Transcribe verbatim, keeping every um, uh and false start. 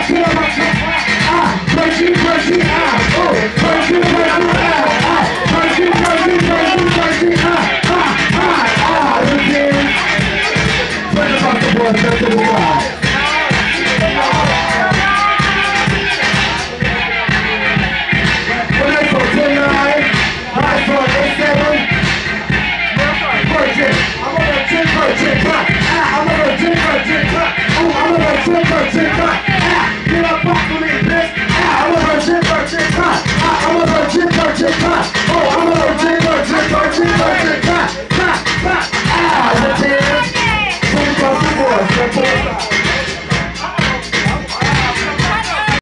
get up on top. Ah, crazy, crazy, ah, oh, crazy, crazy, ah, ah, crazy, crazy, crazy, crazy, ah, ah, ah, ah, again. Put the fucking boys up to the side. When I go ten nine, I go eight seven. Virgin, I'm on a ten virgin clock. Ah, I'm on a ten virgin clock. Oh, I'm on a ten virgin clock. Ah, get up off of me, bitch. Ah, I'm on a ten virgin clock. Ah, I'm on a ten virgin clock.